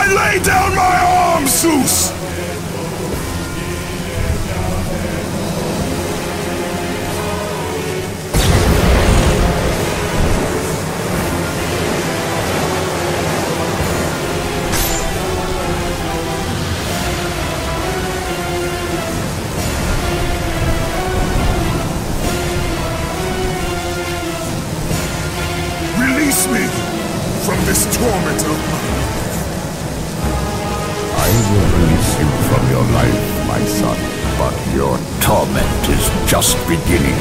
Lay down my arms, Zeus! Release me from this torment of mine. I will release you from your life, my son, but your torment is just beginning.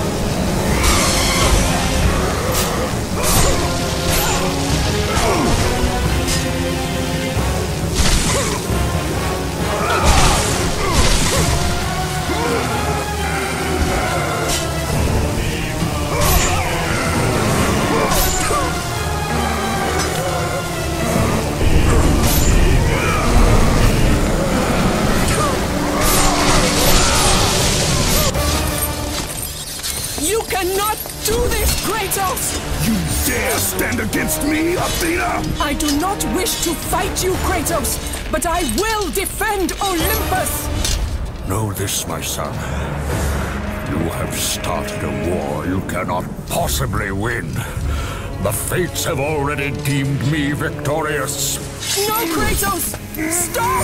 You cannot do this, Kratos! You dare stand against me, Athena? I do not wish to fight you, Kratos, but I will defend Olympus! Know this, my son. You have started a war you cannot possibly win. The fates have already deemed me victorious. No, Kratos! Stop!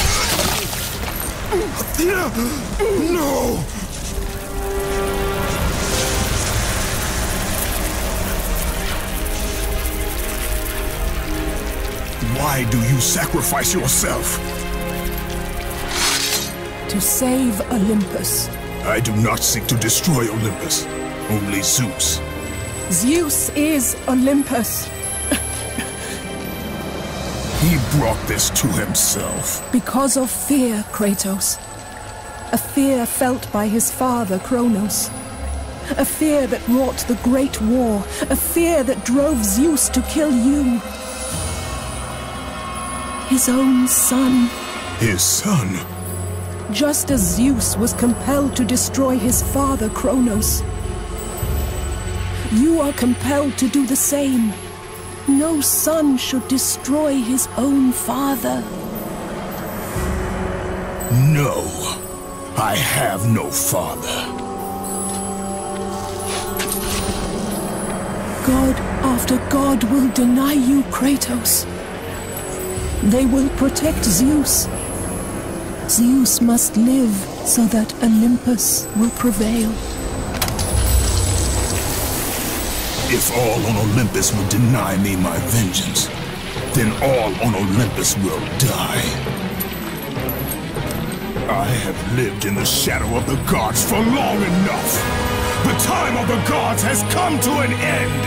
Athena! No! Why do you sacrifice yourself? To save Olympus. I do not seek to destroy Olympus. Only Zeus. Zeus is Olympus. He brought this to himself. Because of fear, Kratos. A fear felt by his father, Kronos. A fear that wrought the Great War. A fear that drove Zeus to kill you. His own son. His son? Just as Zeus was compelled to destroy his father, Kronos. You are compelled to do the same. No son should destroy his own father. No. I have no father. God after God will deny you, Kratos. They will protect Zeus. Zeus must live so that Olympus will prevail. If all on Olympus will deny me my vengeance, then all on Olympus will die. I have lived in the shadow of the gods for long enough. The time of the gods has come to an end.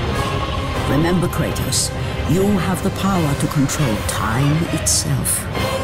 Remember, Kratos, you have the power to control time itself.